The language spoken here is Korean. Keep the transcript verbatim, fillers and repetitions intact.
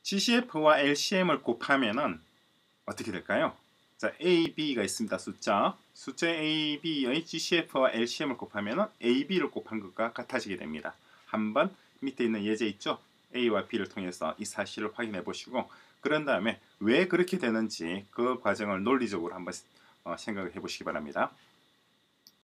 지씨에프와 엘씨엠을 곱하면은 어떻게 될까요? 자, A, B가 있습니다. 숫자. 숫자 A, B의 지씨에프와 엘씨엠을 곱하면은 에이, B를 곱한 것과 같아지게 됩니다. 한번 밑에 있는 예제 있죠? A와 B를 통해서 이 사실을 확인해 보시고 그런 다음에 왜 그렇게 되는지 그 과정을 논리적으로 한번 어, 생각을 해 보시기 바랍니다.